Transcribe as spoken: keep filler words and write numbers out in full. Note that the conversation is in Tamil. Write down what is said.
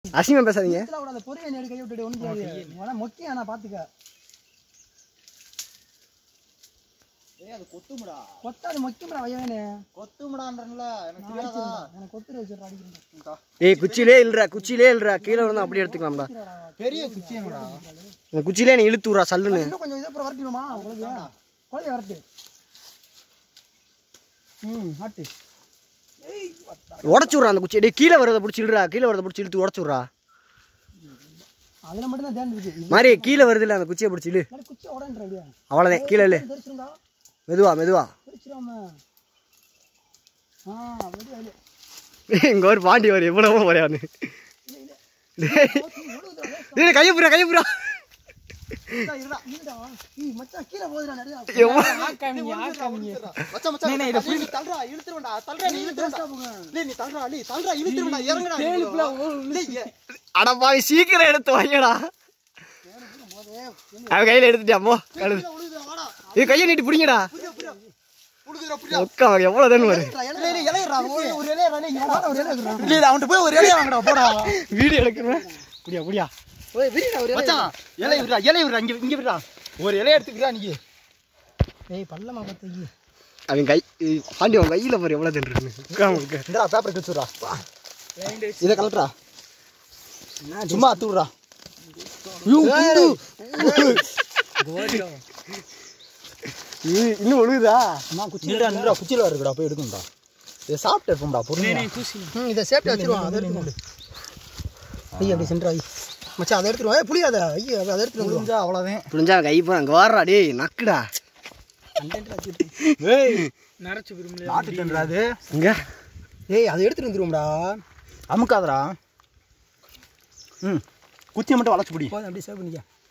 அசிங்கமா பேசாதீங்க. அந்த பொரிய நேடு கை விட்டுட்டு ஒண்ணு தெரியாது. மொக்கியா நான் பாத்துக்க. ஏய் அது கொத்துமுடா. கொத்தாது மொக்கிமுடா வயவேனே. கொத்துமுடான்றனல எனக்கு தெரியாதா? எனக்கு கொத்துற வச்சிர அடிக்குறேன். ஏய் குச்சியிலே இல்லடா, குச்சியிலே இல்லடா. கீழ வந்து அப்படியே எடுத்துக்கலாம்டா. பெரிய குச்சியேடா. இந்த குச்சியிலே நீ இழுத்து ஊறா சல்லுன்னு. இன்னும் கொஞ்சம் இத அப்புறம் வரட்டிடுமா? உங்களுக்கு கோழி வரட்டு. ம் ஹாட். ஏய் உடைச்சு விடுறா அந்த குச்சி. டேய் கீழ வரத புடிச்சு இழுடா. கீழ வரத புடிச்சு இழுத்து உடைச்சு விடுறா. அதுல மட்டும் தான் தேன் இருக்கு. மாரி கீழ வருது இல்ல அந்த குச்சியை புடிச்சு இழு. நான் குச்சி உடைன்றேன் அப்படியே. அவ்வளவுதான் கீழ இல்ல. மெதுவா மெதுவா. தெரிச்சுறாம. ஆ மெதுவா இல்ல. இங்க ஒரு பாண்டி வர எவ்வளவோ வரையானு. டேய் டேய் கைய புறா கைய புறா. இருடா இருடா. ஏய் மச்சான் கீழ போடுடா நிறைய. ஆக்காமீங்க ஆக்காமீங்க. மச்சான் மச்சான் நீ இத புடி தள்ளுடா இழுத்துறடா தள்ளுடா நீ இழுத்துறடா. டேய் நீ தள்ளுடா நீ தள்ளுடா இழுத்துறடா இறங்குடா. டேய் அட பாவி சீக்கிரம் எடுத்து வையடா. அவ கையில எடுத்துட்டியாமோ? ஏய் கைய நீட்டி புடிங்கடா. புடுதுடா புடிடா. ஒக்கா எவ்வளவு தண்ணி வரு. டேய் இளையறா ஒரு இளையறா நீ ஒரு இளையறா. டேய் அவன்ட்ட போய் ஒரு இளைய வாங்கடா போடா. வீடியோ எடுக்கறேன். புடியா புடியா. ஓய் விரிடா ஒரு மச்சான் இலை விடுடா இலை விடுடா இங்க இங்க விடுடா. ஒரு இலை எடுத்துக்கடா நீ. ஏய் பல்லமா பத்தீங்க. அவன் கை பாண்டி அவன் கையில பாரு எவ்வளவு தண்ணி இருக்கு. உட்கார்ந்து இருக்கு. இந்தடா பேப்பர் கிச்சுடா. இத கலட்றா. சும்மா அத்துறா. யூ குண்டு. கோடியா. நீ இன்னும் ஒழுகுதா? அம்மா குச்சி நிடா நிடா குச்சில இருக்குடா போய் எடுக்கும்டா. இத சாப்பிட்டு இருப்போம்டா பொறுமையா. ம் இத சேஃப்டி வச்சிருவா அத எடுத்து கொடு. ஐயா அப்படி சென்டர் ஆயி. மச்சான் அத எடுத்துரு. ஏய் புளியாத. ஐயா அத எடுத்து புளிஞ்சா அவ்வளவுதான். புளிஞ்சா கை போற அங்க வாறா டேய் நக்குடா. கண்டென்ட் வச்சிட்டு. ஏய் நரச்சு விரும்பல. நாட்டுட்டேன்டா அது. இங்க ஏய் அத எடுத்துட்டு வந்துருவோம்டா. அமுக்காதடா. ம் குச்சியை மட்டும் வளைச்சு புடி. போய் அப்படியே சேவ் பண்ணிக்க.